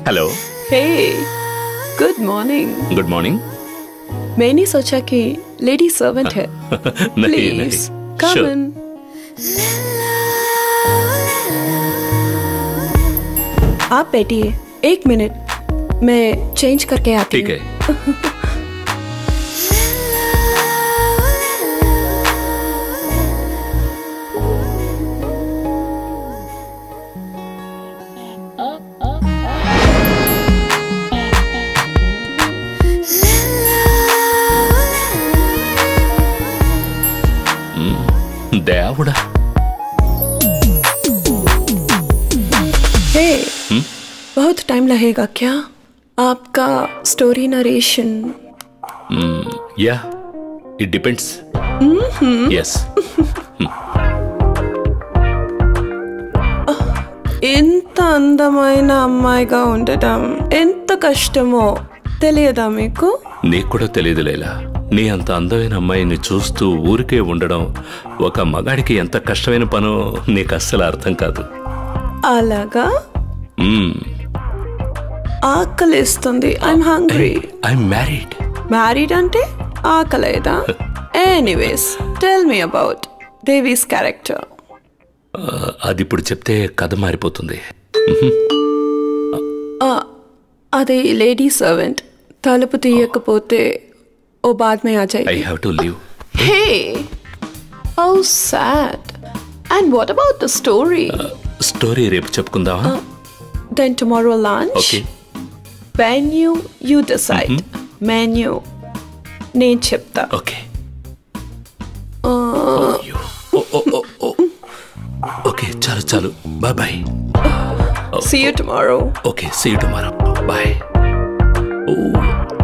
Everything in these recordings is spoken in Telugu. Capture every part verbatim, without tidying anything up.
Hello. Hey, good morning. Good morning. मैंने सोचा कि लेडी सर्वेंट है। नहीं, प्लीज कम इन। आप बैठिए, एक मिनट, मैं चेंज करके आती हूँ। ठीक है। दयावड़ा। हे, बहुत टाइम लगेगा क्या? आपका story narration? Yeah, it depends. Yes. ఎంత అందమైన అమ్మాయిగా ఉండటం ఎంత కష్టమో తెలియదా మీకు? నీకు కూడా తెలియదు లైలా. నీ అంత అందమైన అమ్మాయిని చూస్తూ ఊరికే ఉండడం ఒక మగాడికి ఎంత కష్టమైన పనో నీకు అస్సలు అర్థం కాదు. అలాగా? ఆకలిస్తుంది. I'm hungry. I'm married. Married అంటే ఆకలేదా? Anyways, tell me about Devi's character. అది ఇప్పుడు చెప్తే కథ మారిపోతుంది. అది లేడీ సర్వెంట్. తలుపు తీయకపోతే ఓ బాద్ మే ఆ జాయ్. I have to leave. Hey, how sad. And what about the story? Story రేపు చెప్పుకుందామా? Then tomorrow lunch. Okay. Venue you decide. Menu నేను చెప్తా. Okay. ఓకే, చాలు చాలు. Bye bye. See you tomorrow. Okay, see you tomorrow. Bye. Oh.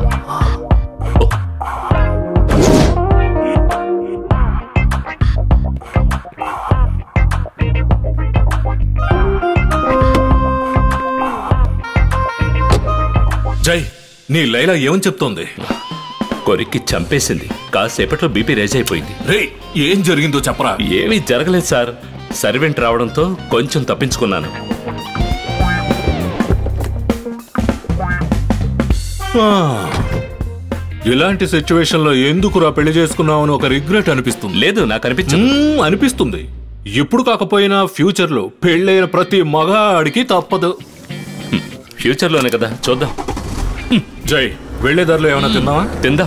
జై, నీ లైలా ఏమని చెప్తోంది? కొరికి చంపేసింది. కాసేపట్లో బీపీ రేజ్ అయిపోయింది. రే, ఏం జరిగిందో చెప్పరా? ఏమీ జరగలేదు సార్. సర్వెంట్ రావడంతో కొంచెం తప్పించుకున్నాను. ఇలాంటి సిచ్యువేషన్ లో ఎందుకురా పెళ్లి చేసుకున్నావు అని ఒక రిగ్రెట్ అనిపిస్తుంది. లేదు, నాకు అనిపించదు. అనిపిస్తుంది. ఇప్పుడు కాకపోయినా ఫ్యూచర్ లో పెళ్ళైన ప్రతి మగాడికి తప్పదు. ఫ్యూచర్ లోనే కదా, చూద్దాం. జై, వెళ్లే దారిలో ఏమైనా తిందామా? తిందాం.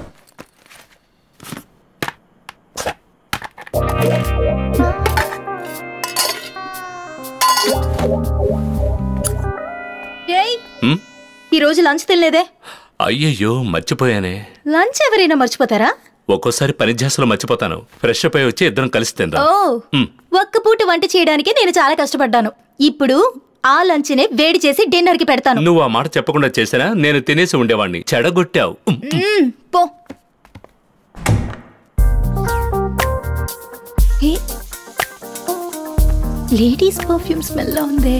ఈ రోజు లంచ్ తినలేదే? అయ్యయ్యో, మర్చిపోయానే. లంచ్ ఎవరైనా మర్చిపోతారా? ఒక్కోసారి పని ధ్యాసలో మర్చిపోతాను. ఫ్రెష్ అప్ అయి వచ్చి ఇద్దరం కలిసి తిందాం. ఓ, ఒక్క పూట వంట చేయడానికి నేను చాలా కష్టపడ్డాను. ఇప్పుడు ఆ లంచ్ నే వేడి చేసి డిన్నర్ కి పెడతాను. నువ్వు ఆ మాట చెప్పకుండా చేసినా నేను తినేసి ఉండేవాడిని. చెడగొట్టావు. పో. లేడీస్ పర్ఫ్యూమ్ స్మెల్ లా ఉందే.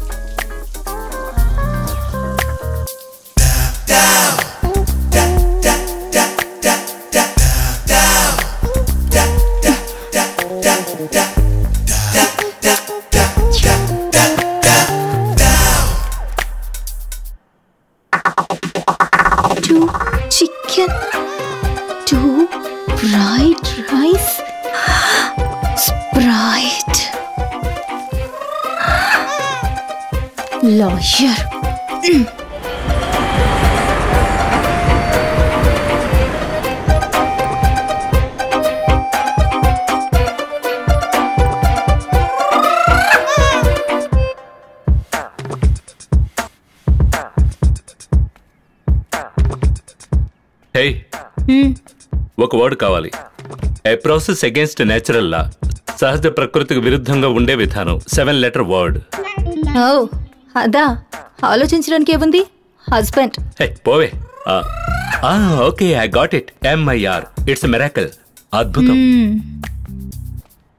Two chicken, two fried rice, Sprite, lawyer. హే, ఒక వర్డ్ కావాలి. A process against natural law, సహజ ప్రకృతికి విరుద్ధంగా ఉండే విధానం. Seven letter word. ఓ, అదా? ఆలోచించడానికి ఏముంది? హస్బెండ్. హే, పోవే. Okay, I got it. MIR. It's miracle. అద్భుతం.